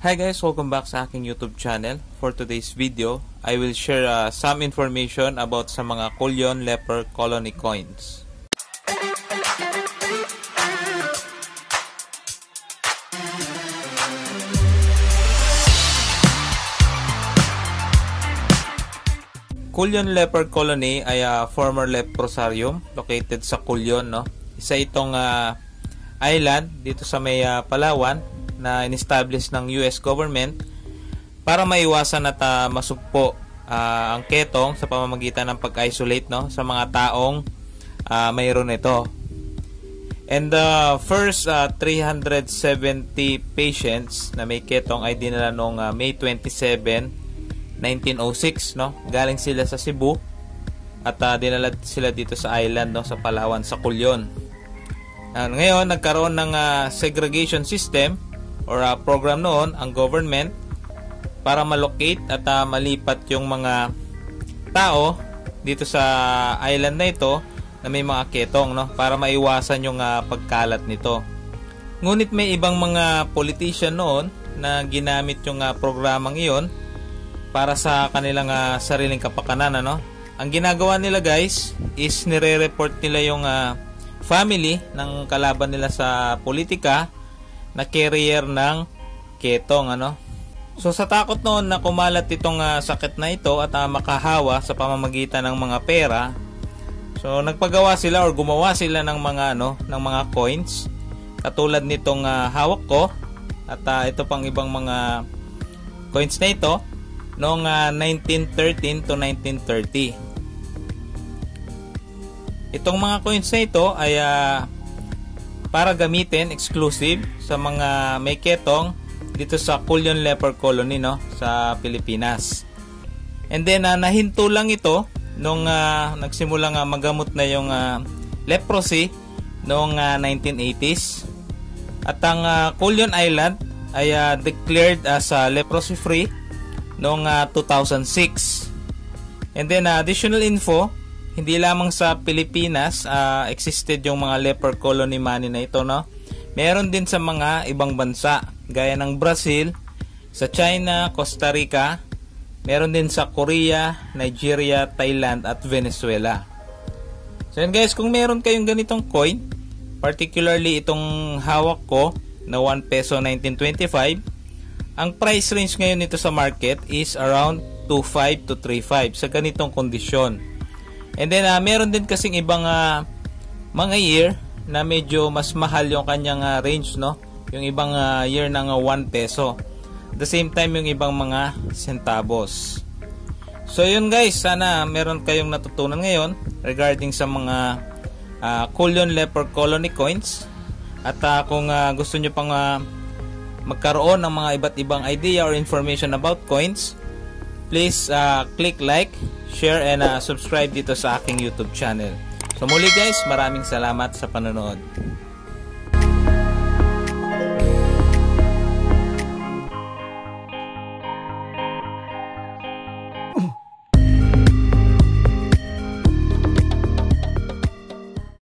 Hi guys, welcome back sa aking YouTube channel. For today's video, I will share some information about sa mga Kulyon Leper Colony coins. Kulyon Leper Colony ay former leprosarium located sa Kulyon, no? Isa itong island dito sa may Palawan na in-establish ng US government para maiwasan at masugpo ang ketong sa pamamagitan ng pag-isolate, no, sa mga taong mayroon ito. And the first 370 patients na may ketong ay dinala noong May 27, 1906, no? Galing sila sa Cebu at dinala sila dito sa island, no, sa Palawan, sa Kulyon. Ngayon nagkaroon ng segregation system or program noon ang government para malocate at malipat yung mga tao dito sa island na ito na may mga ketong, no, para maiwasan yung pagkalat nito. Ngunit may ibang mga politician noon na ginamit yung programang iyon para sa kanilang sariling kapakanan, ano? Ang ginagawa nila, guys, is nire-report nila yung family ng kalaban nila sa politika na carrier ng ketong, ano. So sa takot noon na kumalat itong sakit na ito at makahawa sa pamamagitan ng mga pera, so nagpagawa sila or gumawa sila ng mga ng mga coins katulad nitong hawak ko at ito pang ibang mga coins na ito noong 1913 to 1930. Itong mga coins na ito ay para gamitin exclusive sa mga may ketong dito sa Kulyon Leper Colony, no, sa Pilipinas. And then nahinto lang ito nung nagsimulang magamot na yung leprosy noong 1980s. At ang Kulyon Island ay declared as leprosy free noong 2006. And then additional info, hindi lamang sa Pilipinas existed yung mga leper colony money na ito, no? Meron din sa mga ibang bansa gaya ng Brazil, sa China, Costa Rica, meron din sa Korea, Nigeria, Thailand at Venezuela. So yun guys, kung meron kayong ganitong coin, particularly itong hawak ko na 1 peso 1925, ang price range ngayon nito sa market is around 2.5 to 3.5 sa ganitong kondisyon. And then meron din kasing ibang mga year na medyo mas mahal yung kanyang range, no? Yung ibang year ng 1 peso. At the same time yung ibang mga centavos. So yun guys, sana meron kayong natutunan ngayon regarding sa mga Kulyon Leper Colony coins. At kung gusto nyo pang magkaroon ng mga iba't ibang idea or information about coins, please click like, share, and subscribe dito sa aking YouTube channel. So muli guys, maraming salamat sa panonood.